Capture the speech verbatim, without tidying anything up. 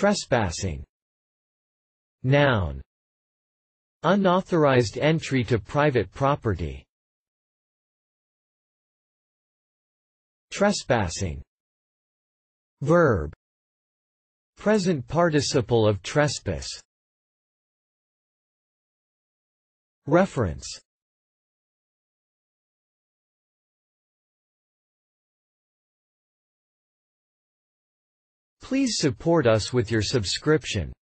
Trespassing. Noun. Unauthorized entry to private property. Trespassing. Verb. Present participle of trespass. Reference. Please support us with your subscription.